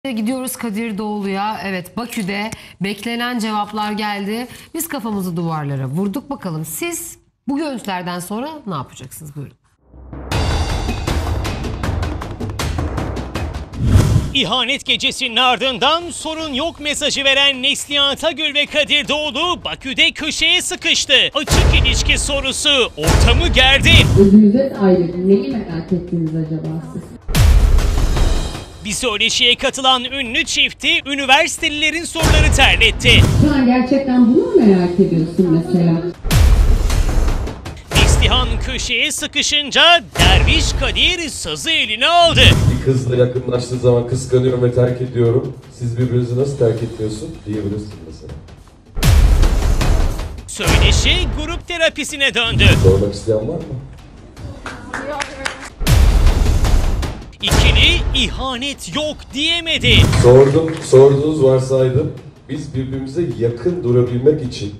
Gidiyoruz Kadir Doğulu'ya. Evet, Bakü'de beklenen cevaplar geldi. Biz kafamızı duvarlara vurduk. Bakalım siz bu görüntülerden sonra ne yapacaksınız? Buyurun. İhanet gecesinin ardından sorun yok mesajı veren Neslihan Atagül ve Kadir Doğulu Bakü'de köşeye sıkıştı. Açık ilişki sorusu ortamı gerdi. Özünüze ayrı. Neyi merak ettiniz acaba siz? Bir söyleşiye katılan ünlü çifti üniversitelilerin soruları terletti. Şu an gerçekten bunu mu merak ediyorsun mesela? Neslihan köşeye sıkışınca Derviş Kadir sazı eline aldı. Bir kızla yakınlaştığı zaman kıskanıyorum ve terk ediyorum. Siz birbirinizi nasıl terk etmiyorsun diyebilirsin mesela. Söyleşi grup terapisine döndü. Sormak isteyen var mı? İkili ihanet yok diyemedi. Sorduğunuz varsaydım. Biz birbirimize yakın durabilmek için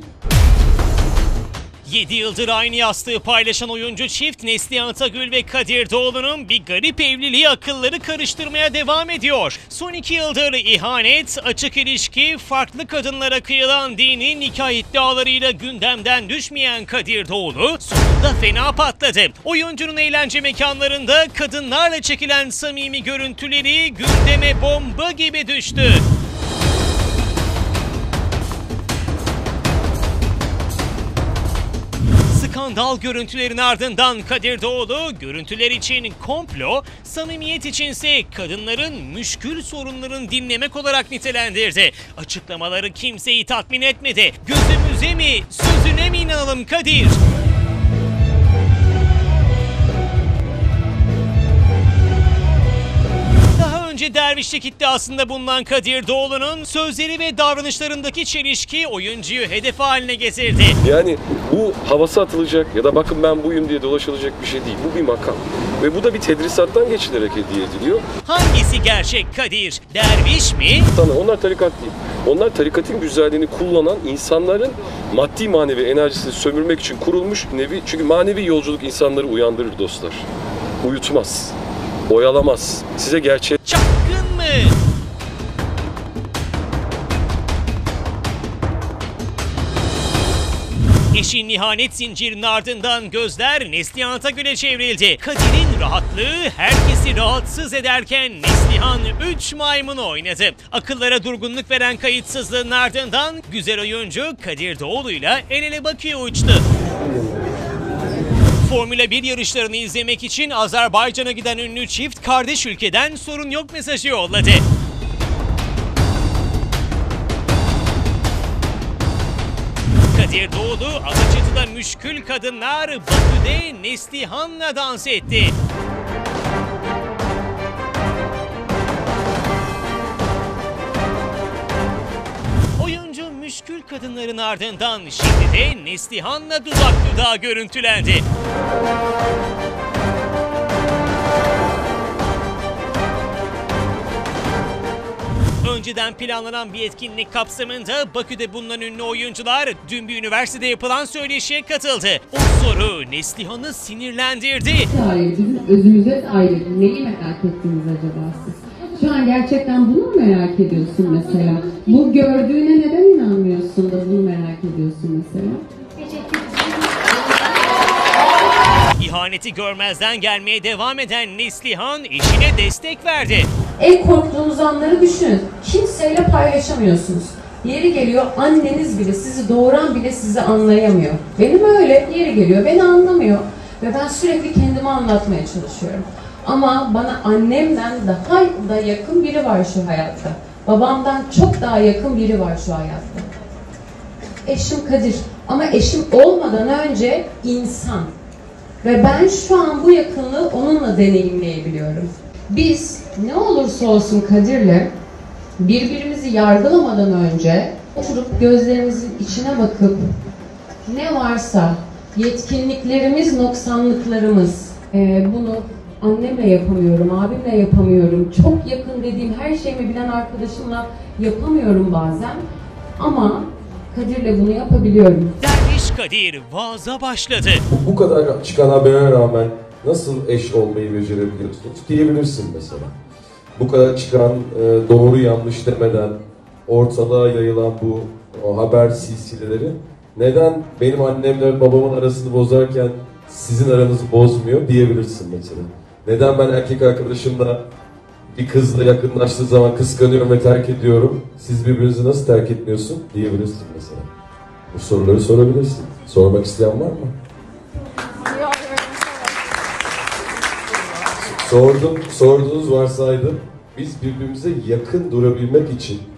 7 yıldır aynı yastığı paylaşan oyuncu çift Neslihan Atagül ve Kadir Doğulu'nun bir garip evliliği akılları karıştırmaya devam ediyor. Son 2 yıldır ihanet, açık ilişki, farklı kadınlara kıyılan dini nikah iddialarıyla gündemden düşmeyen Kadir Doğulu sonunda fena patladı. Oyuncunun eğlence mekanlarında kadınlarla çekilen samimi görüntüleri gündeme bomba gibi düştü. Skandal görüntülerin ardından Kadir Doğulu, görüntüler için komplo, samimiyet içinse kadınların müşkül sorunlarını dinlemek olarak nitelendirdi. Açıklamaları kimseyi tatmin etmedi. Gözümüze mi, sözüne mi inanalım Kadir? Önce dervişlik iddiasında bulunan Kadir Doğulu'nun sözleri ve davranışlarındaki çelişki oyuncuyu hedef haline getirdi. Yani bu havası atılacak ya da bakın ben buyum diye dolaşılacak bir şey değil. Bu bir makam. Ve bu da bir tedrisattan geçilerek hediye ediliyor. Hangisi gerçek Kadir? Derviş mi? Onlar tarikat değil. Onlar tarikatın güzelliğini kullanan insanların maddi manevi enerjisini sömürmek için kurulmuş nevi. Çünkü manevi yolculuk insanları uyandırır dostlar. Uyutmaz. Oyalamaz. Size gerçek... Çapkın mı? Eşin ihanet zincirinin ardından gözler Neslihan Atagül'e çevrildi. Kadir'in rahatlığı herkesi rahatsız ederken Neslihan 3 maymunu oynadı. Akıllara durgunluk veren kayıtsızlığın ardından güzel oyuncu Kadir Doğulu'yla el ele Bakü'ye uçtu. Formula 1 yarışlarını izlemek için Azerbaycan'a giden ünlü çift kardeş ülkeden sorun yok mesajı yolladı. Kadir Doğulu, Alaçatı'da müşkül kadınlar, Bakü'de Neslihan'la dans etti. Oyuncu müşkül kadınların ardından şimdi de Neslihan'la dudak dudağa görüntülendi. Önceden planlanan bir etkinlik kapsamında Bakü'de bulunan ünlü oyuncular dün bir üniversitede yapılan söyleşiye katıldı. O soru Neslihan'ı sinirlendirdi. Hayır, bizim özümüze ayrı. Neyi merak ettiniz acaba siz? Şu an gerçekten bunu mu merak ediyorsun mesela? Bu gördüğüne neden inanmıyorsun da bunu merak ediyorsun mesela? İhaneti görmezden gelmeye devam eden Neslihan eşine destek verdi. En korktuğunuz anları düşünün. Kimseyle paylaşamıyorsunuz. Yeri geliyor anneniz bile, sizi doğuran bile sizi anlayamıyor. Benim öyle, yeri geliyor beni anlamıyor. Ve ben sürekli kendimi anlatmaya çalışıyorum. Ama bana annemden daha da yakın biri var şu hayatta. Babamdan çok daha yakın biri var şu hayatta. Eşim Kadir. Ama eşim olmadan önce insan. Ve ben şu an bu yakınlığı onunla deneyimleyebiliyorum. Biz ne olursa olsun Kadir'le birbirimizi yargılamadan önce oturup gözlerimizin içine bakıp ne varsa yetkinliklerimiz, noksanlıklarımız, bunu annemle yapamıyorum, abimle yapamıyorum, çok yakın dediğim her şeyimi bilen arkadaşımla yapamıyorum bazen ama Kadir'le bunu yapabiliyorum. Derviş Kadir vaaza başladı. bu kadar çıkan habere rağmen nasıl eş olmayı becerebiliyorsunuz diyebilirsin mesela. bu kadar çıkan doğru yanlış demeden ortalığa yayılan bu haber silsileleri neden benim annemle babamın arasını bozarken sizin aranızı bozmuyor diyebilirsin mesela. Neden ben erkek arkadaşımla bir kızla yakınlaştığı zaman kıskanıyorum ve terk ediyorum, siz birbirinizi nasıl terk etmiyorsun diyebilirsin mesela. Bu soruları sorabilirsin. Sormak isteyen var mı? Sorduğunuz varsaydı. Biz birbirimize yakın durabilmek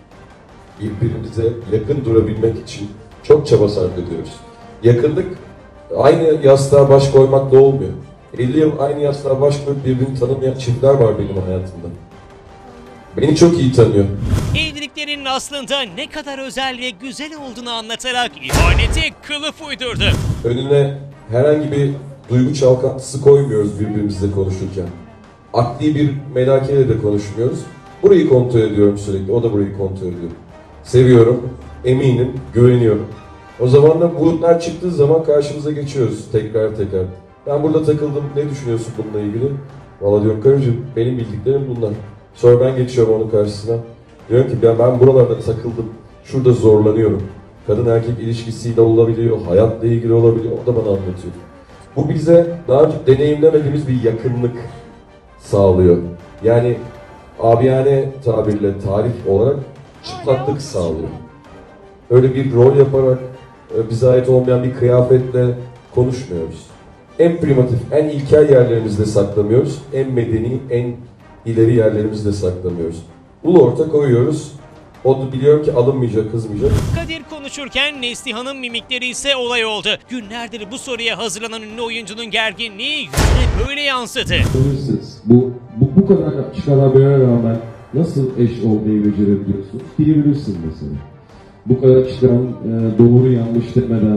için çok çaba sarf ediyoruz. Yakınlık aynı yastığa baş koymakla olmuyor. 50 yıl aynı yastığa baş koyup birbirini tanımayan çiftler var benim hayatımda. Beni çok iyi tanıyor. Evliliklerinin aslında ne kadar özel ve güzel olduğunu anlatarak ihanete kılıf uydurdu. Önüne herhangi bir duygu çalkantısı koymuyoruz birbirimizle konuşurken. Akli bir melakeyle de konuşmuyoruz. Burayı kontrol ediyorum sürekli, o da burayı kontrol ediyor. Seviyorum, eminim, güveniyorum. O zaman da bulutlar çıktığı zaman karşımıza geçiyoruz tekrar. Ben burada takıldım, ne düşünüyorsun bununla ilgili? Vallahi diyorum karıcığım, benim bildiklerim bunlar. Sonra ben geçiyorum onun karşısına. Diyorum ki ben buralarda takıldım, şurada zorlanıyorum. Kadın erkek ilişkisiyle olabiliyor, hayatla ilgili olabiliyor, o da bana anlatıyor. Bu bize daha önce deneyimlemediğimiz bir yakınlık sağlıyor. Yani abiyane tabirle, tarih olarak çıplaklık sağlıyor. Öyle bir rol yaparak, bize ait olmayan bir kıyafetle konuşmuyoruz. En primitif, en ilkel yerlerimizde saklamıyoruz. En medeni, en ileri yerlerimizde saklamıyoruz. Ulu orta koyuyoruz. O da biliyorum ki alınmayacak, kızmayacak. Kadir konuşurken Neslihan'ın mimikleri ise olay oldu. Günlerdir bu soruya hazırlanan ünlü oyuncunun gerginliği yüzüne böyle yansıdı. Bu kadar çıkan habere rağmen nasıl eş olmayı becerebiliyorsunuz diyebilirsin mesela. Bu kadar çıkan doğru yanlış demeden.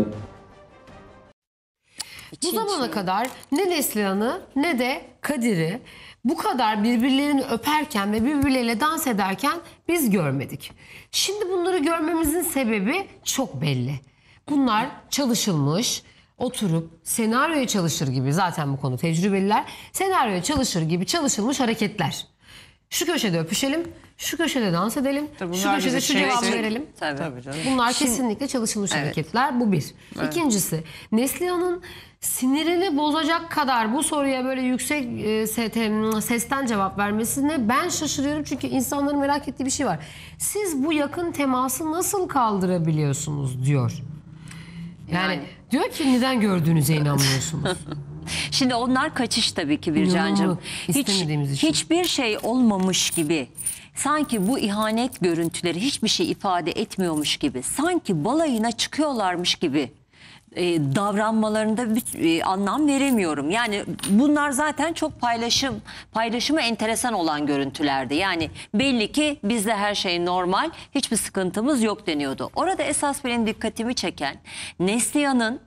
Bu zamana kadar ne Neslihan'ı ne de Kadir'i bu kadar birbirlerini öperken ve birbirleriyle dans ederken biz görmedik. Şimdi bunları görmemizin sebebi çok belli. Bunlar çalışılmış, oturup senaryoya çalışır gibi, zaten bu konu tecrübeliler, senaryoya çalışır gibi çalışılmış hareketler. Şu köşede öpüşelim, şu köşede dans edelim, şu köşede şu cevabı verelim. Tabii canım. Bunlar kesinlikle çalışılmış hareketler. Bu bir. İkincisi, Neslihan'ın sinirini bozacak kadar bu soruya böyle yüksek sesten cevap vermesine ben şaşırıyorum. Çünkü insanların merak ettiği bir şey var. Siz bu yakın teması nasıl kaldırabiliyorsunuz diyor. Yani diyor ki neden gördüğünüze inanmıyorsunuz. Şimdi onlar kaçış tabii ki Bircan'cığım. İstemediğimiz için. Hiçbir şey olmamış gibi. Sanki bu ihanet görüntüleri hiçbir şey ifade etmiyormuş gibi. Sanki balayına çıkıyorlarmış gibi davranmalarında bir anlam veremiyorum. Yani bunlar zaten çok paylaşımı enteresan olan görüntülerdi. Yani belli ki bizde her şey normal, hiçbir sıkıntımız yok deniyordu. Orada esas benim dikkatimi çeken Neslihan'ın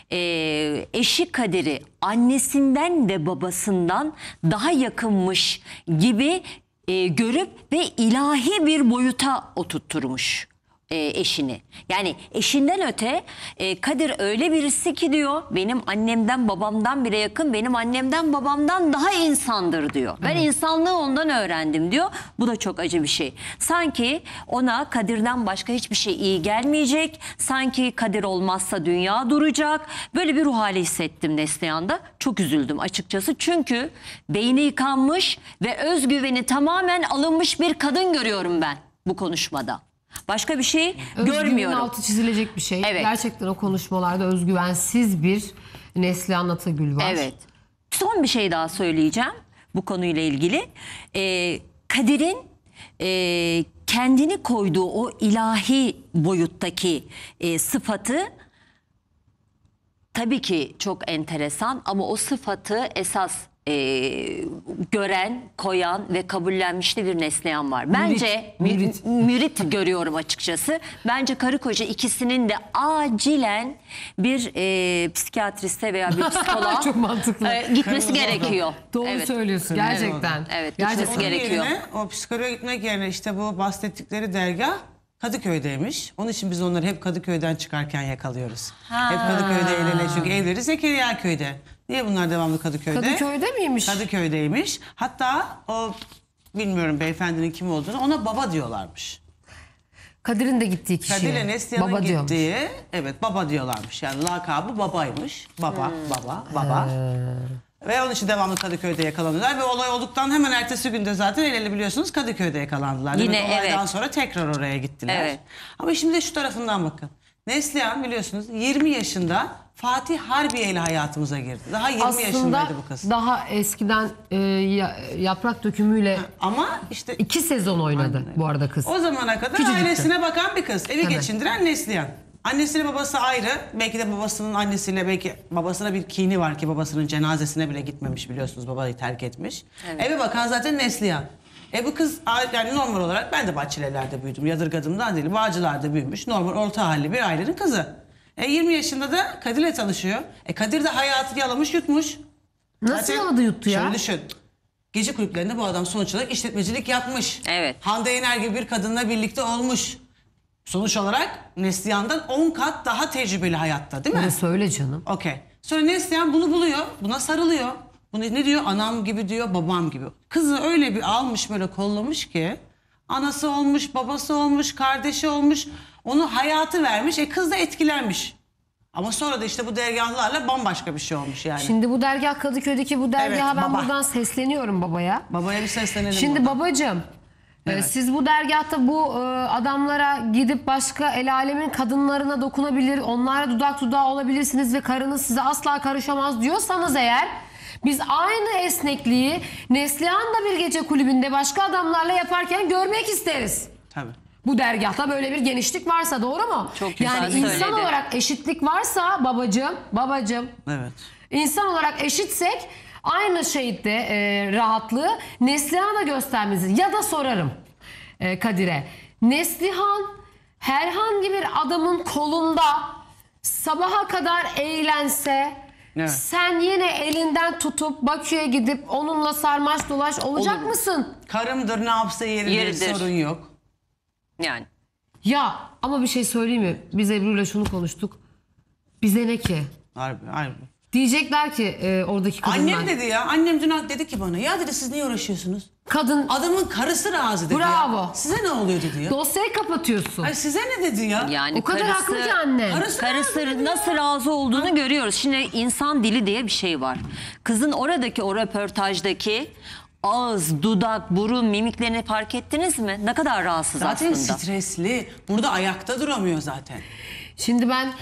eşi Kadir'i annesinden ve babasından daha yakınmış gibi görüp ve ilahi bir boyuta oturtturmuş eşini. Yani eşinden öte Kadir öyle birisi ki diyor, benim annemden babamdan bile yakın, benim annemden babamdan daha insandır diyor. Ben insanlığı ondan öğrendim diyor. Bu da çok acı bir şey. Sanki ona Kadir'den başka hiçbir şey iyi gelmeyecek. Sanki Kadir olmazsa dünya duracak. Böyle bir ruh hali hissettim Neslihan'da. Çok üzüldüm açıkçası. Çünkü beyni yıkanmış ve özgüveni tamamen alınmış bir kadın görüyorum ben bu konuşmada. Başka bir şey görmüyorum. Özgüvenin altı çizilecek bir şey. Evet. Gerçekten o konuşmalarda özgüvensiz bir Neslihan Atagül var. Evet. Son bir şey daha söyleyeceğim bu konuyla ilgili. Kadir'in kendini koyduğu o ilahi boyuttaki sıfatı tabii ki çok enteresan ama o sıfatı esas gören, koyan ve kabullenmişti bir Neslihan var. Bence mürit görüyorum açıkçası. Bence karı koca ikisinin de acilen bir psikiyatriste veya bir psikoloğa Çok mantıklı. gitmesi gerekiyor. Doğru söylüyorsun gerçekten. Evet, Gerçekten. gitmesi gerekiyor. O psikoloğa gitmek yerine işte bu bahsettikleri dergah Kadıköy'deymiş. Onun için biz onları hep Kadıköy'den çıkarken yakalıyoruz. Hep Kadıköy'de evlerine, çünkü evleri Zekeriya Köy'de. Niye bunlar devamlı Kadıköy'de? Kadıköy'de miymiş? Kadıköy'deymiş. Hatta o bilmiyorum beyefendinin kim olduğunu, ona baba diyorlarmış. Kadir'in de gittiği kişiye. Kadir'le Neslihan'ın baba diyormuş. gittiği, evet baba diyorlarmış. Yani lakabı babaymış. Baba. Ve onun için devamlı Kadıköy'de yakalanıyorlar ve olay olduktan hemen ertesi günde zaten el ele biliyorsunuz Kadıköy'de yakalandılar. Yine Demek olaydan evet. sonra tekrar oraya gittiler. Evet. Ama şimdi de şu tarafından bakın. Neslihan biliyorsunuz 20 yaşında Fatih Harbiye ile hayatımıza girdi. Daha 20 Aslında yaşındaydı bu kız. daha eskiden yaprak dökümüyle Ama işte 2 sezon oynadı bu arada kız. o zamana kadar Küçücüktü. ailesine bakan bir kız. Evi Evet. geçindiren Neslihan. Annesiyle babası ayrı. Belki de babasının annesiyle, belki babasına bir kini var ki babasının cenazesine bile gitmemiş biliyorsunuz. Babayı terk etmiş. Evet. Eve bakan zaten Neslihan. Bu kız yani normal olarak ben de Bahçelievler'de büyüdüm. Yadırgadımdan değil. Bağcılar'da büyümüş. Normal orta halli bir ailenin kızı. 20 yaşında da Kadir'le tanışıyor. Kadir de hayatını yalamış yutmuş. Nasıl Zaten yaladı yuttu ya? Şöyle düşün. Gece kulüplerinde bu adam sonuç olarak işletmecilik yapmış. Evet. Hande Yener gibi bir kadınla birlikte olmuş. Sonuç olarak Neslihan'dan 10 kat daha tecrübeli hayatta değil mi? Bunu söyle canım. Okey. Sonra Neslihan bunu buluyor. Buna sarılıyor. Bunu ne diyor? Anam gibi diyor, babam gibi. Kızı öyle bir almış, böyle kollamış ki anası olmuş, babası olmuş, kardeşi olmuş. Onu hayatı vermiş. Kız da etkilenmiş. Ama sonra da işte bu dergahlarla bambaşka bir şey olmuş yani. Şimdi bu dergah Kadıköy'deki bu dergaha Evet, ben baba. buradan sesleniyorum babaya. Babaya bir seslenelim. Şimdi buradan. babacığım Evet. siz bu dergahta bu adamlara gidip başka el alemin kadınlarına dokunabilir, onlara dudak dudağı olabilirsiniz ve karınız size asla karışamaz diyorsanız eğer, biz aynı esnekliği Neslihan da bir gece kulübünde başka adamlarla yaparken görmek isteriz. Tabii. Bu dergahta böyle bir genişlik varsa, doğru mu? Çok güzel yani insan söyledi. olarak eşitlik varsa babacığım Evet. İnsan olarak eşitsek aynı şeyde rahatlığı Neslihan'a da göstermemiz. Ya da sorarım Kadir'e. Neslihan herhangi bir adamın kolunda sabaha kadar eğlense, Evet. sen yine elinden tutup Bakü'ye gidip onunla sarmaş dolaş olacak Olur. mısın? Karımdır, ne yapsa yeridir, Yeridir. sorun yok. Yani. Ya ama bir şey söyleyeyim mi? Biz Ebru'yla şunu konuştuk. Bize ne ki? Harbi. Diyecekler ki oradaki kadınlar. Annem dedi ya, annem dün dedi ki bana, ya dedi siz niye uğraşıyorsunuz? Kadın Adamın karısı razı dedi Bravo. ya. Size ne oluyor dedi ya. dosyayı kapatıyorsun. Ay size ne dedi ya? Yani O kadar haklı ki anne. Karısı nasıl razı olduğunu görüyoruz. Şimdi insan dili diye bir şey var. Kızın oradaki o röportajdaki ağız, dudak, burun mimiklerini fark ettiniz mi? Ne kadar rahatsız Zaten aslında. stresli. Burada ayakta duramıyor zaten. Şimdi ben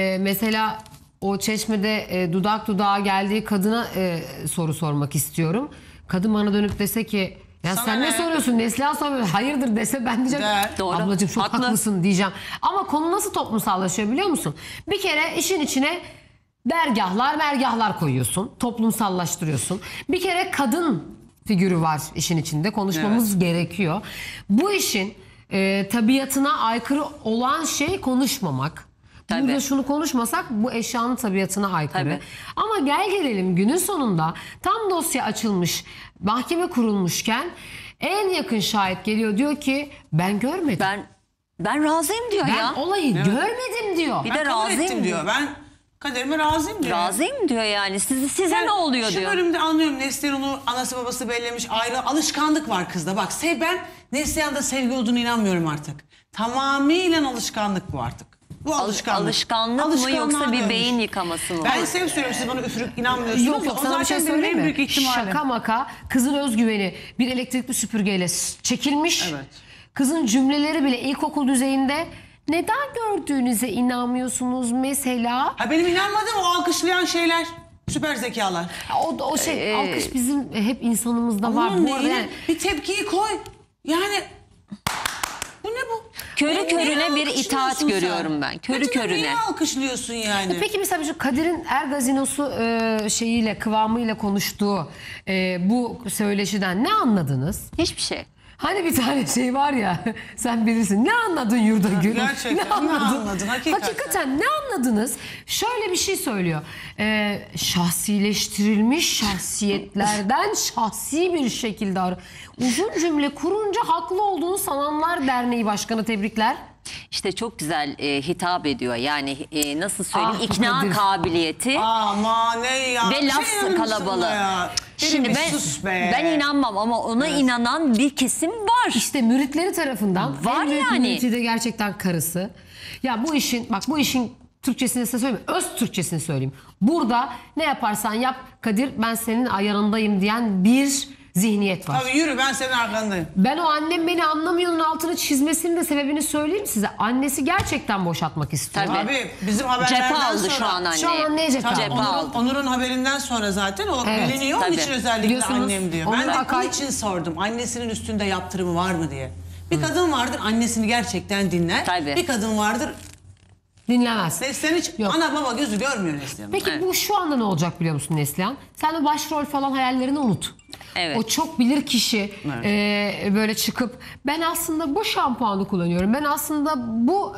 mesela o Çeşme'de dudak dudağa geldiği kadına soru sormak istiyorum. Kadın bana dönüp dese ki ya Sana sen ne ne? soruyorsun? Neslihan soruyor. Hayırdır dese ben diyeceğim. Der. Doğru. Ablacığım çok Haklı. haklısın diyeceğim. Ama konu nasıl toplumsallaşıyor biliyor musun? Bir kere işin içine mergahlar koyuyorsun. Toplumsallaştırıyorsun. Bir kere kadın figürü var işin içinde. Konuşmamız gerekiyor. Bu işin tabiatına aykırı olan şey konuşmamak. Tabii. Burada şunu konuşmasak bu eşyanın tabiatına aykırı. Tabii. Ama gel gelelim günün sonunda tam dosya açılmış, mahkeme kurulmuşken en yakın şahit geliyor, diyor ki ben görmedim. Ben razıyım diyor Ben ya. olayı görmedim diyor. Bir Ben de kabul razıyım ettim diyor. Ben kaderime razıyım diyor. Razıyım diyor yani. Size ne oluyor Şu diyor. bölümde anlıyorum, Neslihan onu anası babası bellemiş, ayrı alışkanlık var kızda. Bak ben Neslihan'da sevgi olduğunu inanmıyorum artık. Tamamıyla alışkanlık bu artık. Bu alışkanlık. Alışkanlık mı Alışkanlığa yoksa bir dönmüş. beyin yıkaması mı? Ben size söylüyorum, siz bana üfürüp inanmıyorsunuz. Yok da o sana bir şey zaten benim söyleyeyim en mi? büyük ihtimalim. Şaka maka kızın özgüveni bir elektrikli süpürgeyle çekilmiş. Evet. Kızın cümleleri bile ilkokul düzeyinde. Neden gördüğünüze inanmıyorsunuz mesela? Ha, benim inanmadığım o alkışlayan şeyler. Süper zekalar. O şey alkış bizim hep insanımızda var. Bunun Bu arada neyine? yani Bir tepkiyi koy. Yani bu ne bu? Körü Niye körüne bir alkışlıyorsun itaat sen? görüyorum ben. Körü Betül'ü körüne. Niye alkışlıyorsun yani? peki mesela şu Kadir'in Ergazinosu şeyiyle, kıvamıyla konuştuğu bu söyleşiden ne anladınız? Hiçbir şey. Hani bir tane şey var ya, sen bilirsin. Ne anladın Yurda Gül? gerçekten ne anladın? Hakikaten. ne anladınız? Şöyle bir şey söylüyor. Şahsileştirilmiş şahsiyetlerden şahsi bir şekilde uzun cümle kurunca haklı olduğunu sananlar derneği başkanı, tebrikler. İşte çok güzel hitap ediyor. Yani nasıl söyleyeyim? Ah, bu ikna Kadir. kabiliyeti. Aman ne ya. Ve laf Şey kalabalığı. ya. Şimdi bir ben, sus be. ben inanmam ama ona inanan bir kesim var. İşte müritleri tarafından Var en büyük yani. müriti de gerçekten karısı. Ya bu işin Türkçesini size söyleyeyim. Öz Türkçesini söyleyeyim. Burada ne yaparsan yap Kadir, ben senin yanındayım diyen bir zihniyet var. Tabii yürü, ben senin arkandayım. Ben o annem beni anlamıyor'nun altını çizmesinin de sebebini söyleyeyim size. Annesi gerçekten boşatmak istiyor. Tabii. Abi bizim haberlerden Cephe aldı sonra. şu an anneye. Şu an anneye cephe Tabii, Cephe aldı. Onur'un haberinden sonra zaten o Evet, biliniyor. Onun tabii. için özellikle Biliyorsunuz, annem diyor. Onur Ben de Akay- onun için sordum. Annesinin üstünde yaptırımı var mı diye. Bir kadın vardır annesini gerçekten dinler. Tabii. Bir kadın vardır Dinlemez. Neslihan hiç Yok. ana baba gözü görmüyor Neslihan. Peki bu şu anda ne olacak biliyor musun Neslihan? Sen o başrol falan hayallerini unut. Evet. O çok bilir kişi böyle çıkıp ben aslında bu şampuanı kullanıyorum. Ben aslında bu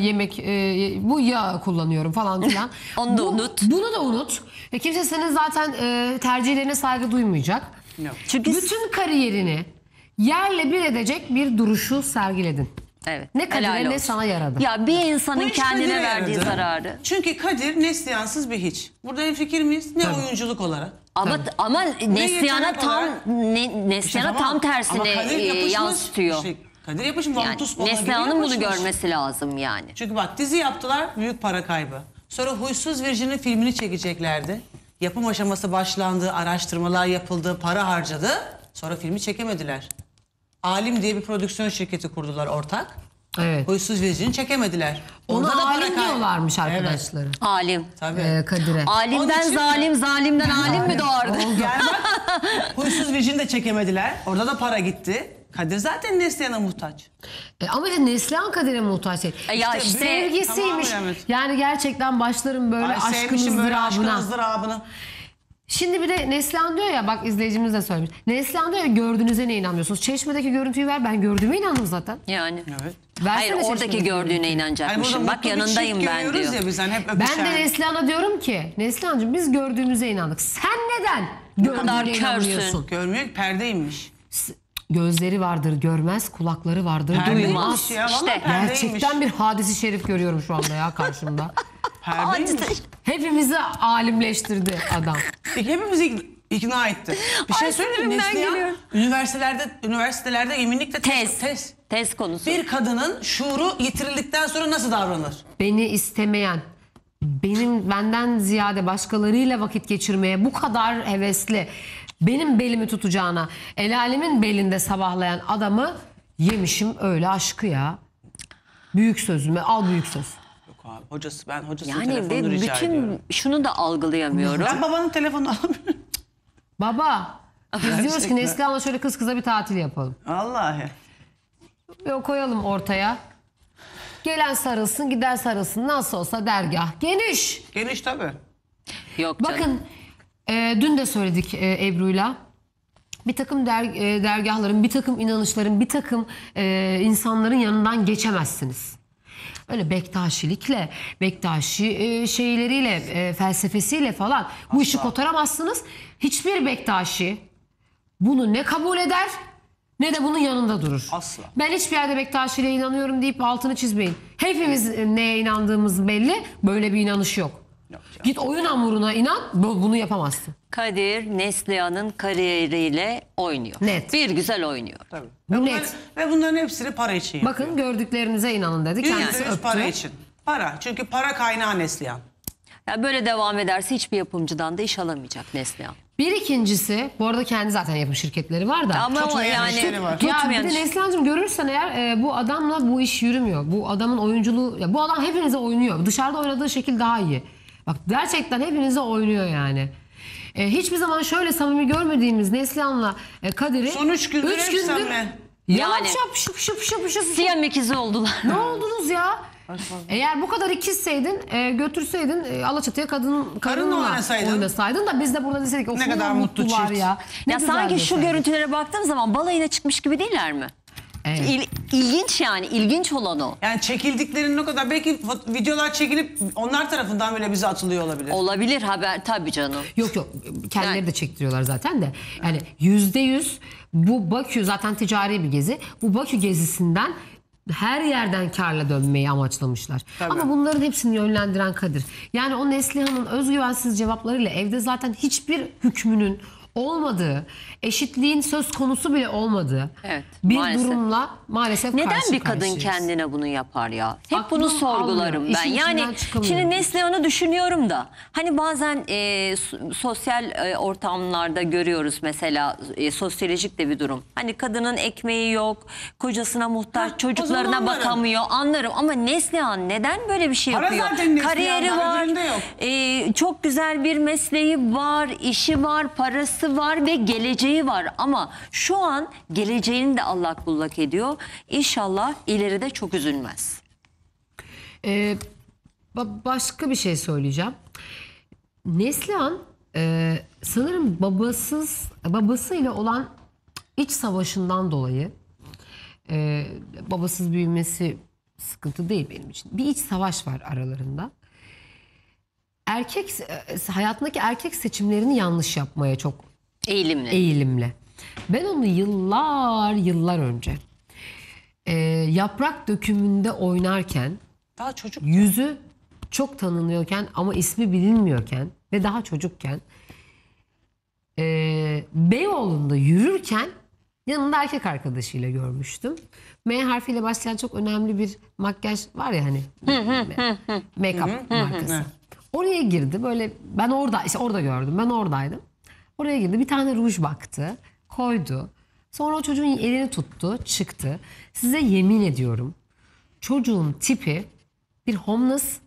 bu yağ kullanıyorum falan filan. Onu da unut. Bunu da unut. Kimse senin zaten tercihlerine saygı duymayacak. Yok. Çünkü Bütün kariyerini yerle bir edecek bir duruşu sergiledin. evet, Ne Kadir'e helal ne olsun. sana yaradı. Ya bir insanın Bu iş kendine Kadir'e verdiği yaradı. zararı. Çünkü Kadir Neslihansız bir hiç. Burada hemfikir miyiz? Ne oyunculuk olarak. Ama Neslihan'a yetenek tam olarak- Neslihan'a İşte tam tamam. tersine Ama Kadir yapışmış. yansıtıyor. Kadir yapışmış. Yani Vantus falan gibi Neslihan'ın bunu yapışmış. görmesi lazım yani. Çünkü bak dizi yaptılar, büyük para kaybı. Sonra Huysuz Virgin'in filmini çekeceklerdi. Yapım aşaması başlandı, araştırmalar yapıldı, para harcadı. Sonra filmi çekemediler. Alim diye bir prodüksiyon şirketi kurdular ortak. Evet. Huysuz Virgin'i çekemediler. Ona para alim kaybı. diyorlarmış Evet, arkadaşları. Alim. tabii. Kadir'e. Onun Alimden için- zalim, zalimden alim mi doğardı? Gel bak, Huysuz Virgin'i de çekemediler. Orada da para gitti. Kadir zaten Neslihan'a muhtaç. Ama işte Neslihan Kadir'e muhtaç değil. Ya işte Sevgisiymiş. tamamen evet. Yani gerçekten başlarım böyle Ay, aşkın sevmişim böyle aşkın ızdırabına. ızdırabını. Şimdi bir de Neslihan diyor ya, bak izleyicimiz de söylemiş. Neslihan diyor ya, gördüğünüze ne inanmıyorsunuz? Çeşmedeki görüntüyü ver, ben gördüğüme inandım zaten. Yani. Evet. Versene Hayır, oradaki Çeşmedeki gördüğüne görüntüyü. Hani inanacakmışım. burada Bak mutlu bir yanındayım çift ben görüyoruz diyor. ya biz hani hep öpüşen. Ben de Neslihan'a diyorum ki, Neslihan'cığım biz gördüğümüze inandık. Sen neden kadar gördüğüne körsün. inanmıyorsun? Görmüyor ki perdeymiş. Gözleri vardır görmez, kulakları vardır Perdeymiş duymaz. ya. İşte, Vallahi perdeymiş. Gerçekten bir hadisi şerif görüyorum şu anda ya karşımda. Perdeymiş. Hepimizi alimleştirdi adam. Hepimizi ikna etti. Bir şey Ay, söyleyeyim mi? sinirimden Neslihan üniversitelerde eminlikle test. Tez konusu. Bir kadının şuuru yitirildikten sonra nasıl davranır? Beni istemeyen, benden ziyade başkalarıyla vakit geçirmeye bu kadar hevesli, benim belimi tutacağına, el alemin belinde sabahlayan adamı yemişim öyle aşkı ya. Büyük sözüme al, büyük söz. Yok abi hocası, ben hocasının Yani telefonunu ve rica ediyorum. bütün şunu da algılayamıyorum. Ben babanın telefonunu alabilirim. Baba biz diyoruz ki Gerçekten. Neslihan'la şöyle kız kıza bir tatil yapalım. Vallahi. Yok, koyalım ortaya. Gelen sarılsın, giden sarılsın. Nasıl olsa dergah geniş. Geniş tabii. Yok canım. Bakın dün de söyledik Ebru'yla. Bir takım dergahların, bir takım inanışların, bir takım insanların yanından geçemezsiniz. Öyle Bektaşilikle, Bektaşi şeyleriyle, felsefesiyle falan bu işi kotaramazsınız. Hiçbir Bektaşi bunu ne kabul eder ne de bunun yanında durur. Asla. Ben hiçbir yerde Bektaşi'yle inanıyorum deyip altını çizmeyin. Hepimiz neye inandığımız belli. Böyle bir inanış yok. Yok canım. Git oyun hamuruna inan, bunu yapamazsın. Kadir Neslihan'ın kariyeriyle oynuyor. Net. Bir güzel oynuyor. Tabii. Bu net. Ve bunların hepsini para için yapıyor. Bakın gördüklerinize inanın dedi. Kendisi %100 öptü. para için. Para. Çünkü para kaynağı Neslihan. Ya böyle devam ederse hiçbir yapımcıdan da iş alamayacak Neslihan. Bir ikincisi, bu arada kendi zaten yapım şirketleri var da. Ama o tutmayan işleri yani var. Ya bir tutmayan de iş. Neslihan'cığım görürsen eğer bu adamla bu iş yürümüyor. Bu adamın oyunculuğu, ya bu adam hepinize oynuyor. Dışarıda oynadığı şekil daha iyi. Bak gerçekten hepinize oynuyor yani. Hiçbir zaman şöyle samimi görmediğimiz Neslihan'la Kadir'i Son 3 gündür hep senle. yalan Yani. şap şıp. Siyam ikizi oldular. Ne oldunuz ya? Eğer bu kadar ikizseydin, götürseydin Alaçatı'ya karınla oynasaydın da biz de burada deseydik o Ne kadar mutlu mutlular çift. ya. Ne Ya güzel sanki şu deseydik. görüntülere baktığım zaman balayına çıkmış gibi değiller mi? Evet. İlginç yani. İlginç olan o. Yani çekildiklerinin o kadar belki videolar çekilip onlar tarafından bile bize atılıyor olabilir. Olabilir haber tabii canım. Yok kendileri Yani- de çektiriyorlar zaten de. Yani %100 bu Bakü zaten ticari bir gezi. Bu Bakü gezisinden her yerden karla dönmeyi amaçlamışlar. Tabii. Ama bunların hepsini yönlendiren Kadir. Yani o Neslihan'ın özgüvensiz cevaplarıyla evde zaten hiçbir hükmünün olmadığı, eşitliğin söz konusu bile olmadığı Evet, bir maalesef. durumla maalesef Neden karşı bir kadın karşıyayız. kendine bunu yapar ya? Hep Aklım bunu sorgularım almıyor. ben. İşin Yani içinden çıkamıyorum. şimdi Neslihan'ı düşünüyorum da hani bazen sosyal ortamlarda görüyoruz mesela sosyolojik de bir durum. Hani kadının ekmeği yok, kocasına muhtaç, o çocuklarına zaman anlarım. bakamıyor. Anlarım ama Neslihan neden böyle bir şey Para yapıyor? zaten Neslihan'da, Kariyeri var, öbüründe yok. çok güzel bir mesleği var, işi var, parası var ve geleceği var. Ama şu an geleceğini de allak bullak ediyor. İnşallah ileride çok üzülmez. Başka bir şey söyleyeceğim. Neslihan sanırım babasıyla olan iç savaşından dolayı babasız büyümesi sıkıntı değil benim için. Bir iç savaş var aralarında. Hayatındaki erkek seçimlerini yanlış yapmaya çok eğilimli. Ben onu yıllar önce yaprak dökümünde oynarken Daha çocuk. yüzü çok tanınıyorken ama ismi bilinmiyorken ve daha çocukken Beyoğlu'nda yürürken yanında erkek arkadaşıyla görmüştüm. M harfiyle başlayan çok önemli bir makyaj var ya hani make-up markası. Oraya girdi böyle ben orada gördüm, ben oradaydım. Oraya girdi, bir tane ruj baktı, koydu. Sonra o çocuğun elini tuttu, çıktı. Size yemin ediyorum çocuğun tipi bir homeless.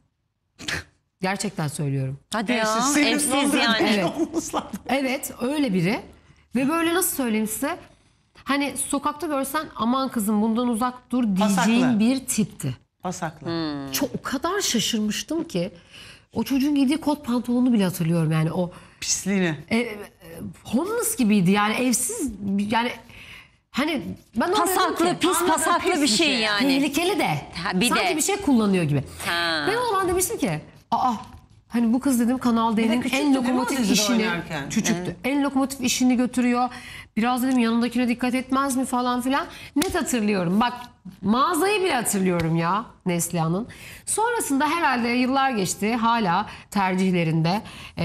Gerçekten söylüyorum. Hadi ya, evsiz Londra'da yani. Evet. olmuşlar. Evet, öyle biri. Ve böyle nasıl söyleyeyim size? Hani sokakta görsen aman kızım bundan uzak dur diyeceğin Pasaklı. bir tipti. Pasaklı. Çok o kadar şaşırmıştım ki. O çocuğun giydiği kot pantolonu bile hatırlıyorum yani o Pisliğini. homeless gibiydi yani evsiz yani hani ben ona dedim Pasaklı, ki, pis pasaklı bir şey yani. tehlikeli de Ha, bir sanki de. bir şey kullanıyor gibi. Ha. Ben o zaman demiştim ki hani bu kız dedim Kanal D'nin küçüktü en değil mi o lokomotif dizide işini oynarken? küçüktü. En lokomotif işini götürüyor. Biraz dedim yanındakine dikkat etmez mi falan filan. Net hatırlıyorum. Bak mağazayı bile hatırlıyorum ya Neslihan'ın. Sonrasında herhalde yıllar geçti. Hala tercihlerinde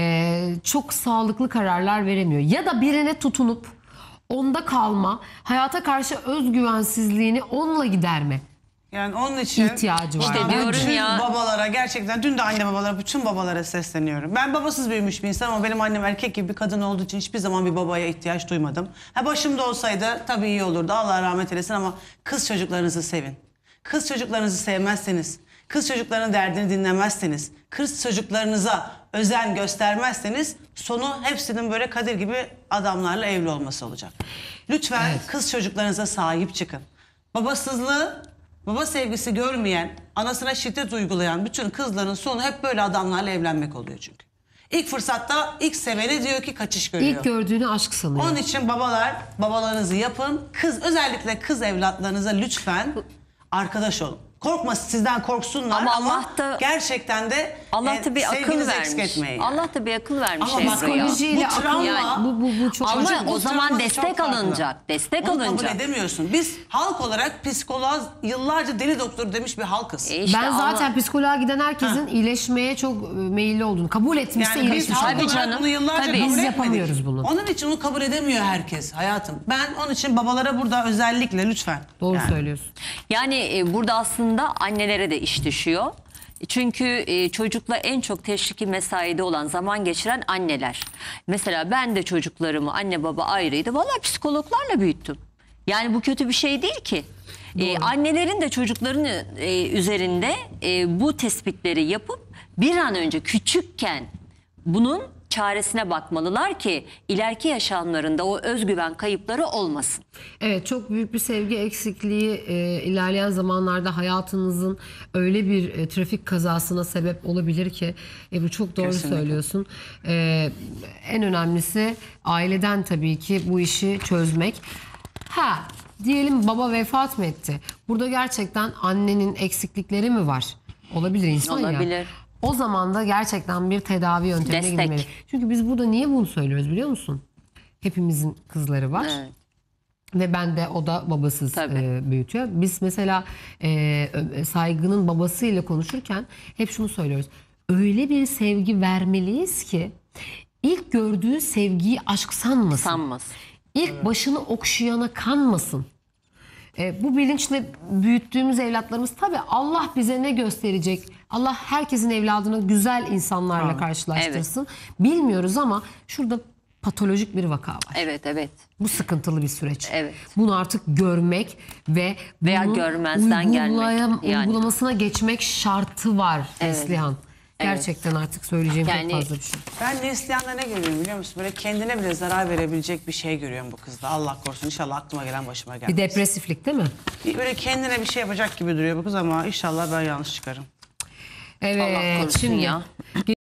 çok sağlıklı kararlar veremiyor. Ya da birine tutunup onda kalma, hayata karşı özgüvensizliğini onunla giderme. Yani onun için İhtiyacı var. İşte bence. diyorum bütün ya. babalara gerçekten dün de anne babalara bütün babalara sesleniyorum. Ben babasız büyümüş bir insanım ama benim annem erkek gibi bir kadın olduğu için hiçbir zaman bir babaya ihtiyaç duymadım. Başımda olsaydı tabii iyi olurdu. Allah rahmet eylesin ama kız çocuklarınızı sevin. Kız çocuklarınızı sevmezseniz, kız çocuklarının derdini dinlemezseniz, kız çocuklarınıza özen göstermezseniz sonu hepsinin böyle Kadir gibi adamlarla evli olması olacak. Lütfen kız çocuklarınıza sahip çıkın. Babasızlığı, baba sevgisi görmeyen, anasına şiddet uygulayan bütün kızların sonu hep böyle adamlarla evlenmek oluyor çünkü. İlk fırsatta ilk seveni diyor ki kaçış görüyor. İlk gördüğünü aşk sanıyor. Onun için babalar babalarınızı yapın. Özellikle kız evlatlarınıza lütfen arkadaş olun. Korkma sizden korksunlar Ama ama, Allah da- gerçekten de Allah da bir akıl sevginizi eksik vermiş. etmeyin. yani. Allah da bir akıl vermiş Ama bak, Ebru'ya. psikolojiyle bu akıl travma, yani bu çok Ama Çocuk o bu zaman travması destek çok farklı. alınacak. Destek Onu alınacak. kabul edemiyorsun. Biz halk olarak psikoloğa yıllarca deli doktor demiş bir halkız. İşte ben ama- zaten psikoloğa giden herkesin iyileşmeye çok meyilli olduğunu kabul etmişse Yani biz iyileşmiş. halk Tabii olarak canım. bunu yıllarca Tabii. kabul Biz etmedik. yapamıyoruz bunu. Onun için onu kabul edemiyor herkes hayatım. Ben onun için babalara burada özellikle lütfen. Doğru Yani. söylüyorsun. Yani burada aslında annelere de iş düşüyor. Çünkü çocukla en çok teşviki mesaide olan, zaman geçiren anneler. Mesela ben de çocuklarımı anne baba ayrıydı. Vallahi psikologlarla büyüttüm. Yani bu kötü bir şey değil ki. Annelerin de çocukların üzerinde bu tespitleri yapıp bir an önce küçükken bunun çaresine bakmalılar ki ileriki yaşamlarında o özgüven kayıpları olmasın. Evet, çok büyük bir sevgi eksikliği ilerleyen zamanlarda hayatınızın öyle bir trafik kazasına sebep olabilir ki bu çok doğru Kesinlikle. söylüyorsun. En önemlisi aileden tabii ki bu işi çözmek. Diyelim baba vefat mı etti? Burada gerçekten annenin eksiklikleri mi var? Olabilir insan ya. Olabilir. O zaman da gerçekten bir tedavi yöntemine Destek. gidilmeli. Çünkü biz burada niye bunu söylüyoruz biliyor musun? Hepimizin kızları var. Evet. Ve ben de o da babasız Tabii. büyütüyor. Biz mesela Saygı'nın babasıyla konuşurken hep şunu söylüyoruz. Öyle bir sevgi vermeliyiz ki İlk gördüğü sevgiyi aşk sanmasın. Sanmasın. İlk başını okşayana kanmasın. Bu bilinçle büyüttüğümüz evlatlarımız, tabii Allah bize ne gösterecek? Allah herkesin evladını güzel insanlarla karşılaştırsın. Bilmiyoruz ama şurada patolojik bir vaka var. Evet, evet. Bu sıkıntılı bir süreç. Evet. Bunu artık görmek ve Veya bunun görmezden gelmek. Yani. uygulamasına geçmek şartı var Neslihan. Evet. Gerçekten artık söyleyeceğim Yani- çok fazla bir şey. Ben Neslihan'da ne görüyorum biliyor musun? Böyle kendine bile zarar verebilecek bir şey görüyorum bu kızda. Allah korusun, inşallah aklıma gelen başıma gelmez. Bir depresiflik değil mi? Böyle kendine bir şey yapacak gibi duruyor bu kız ama inşallah ben yanlış çıkarım. Evet. Allah korusun şimdi ya.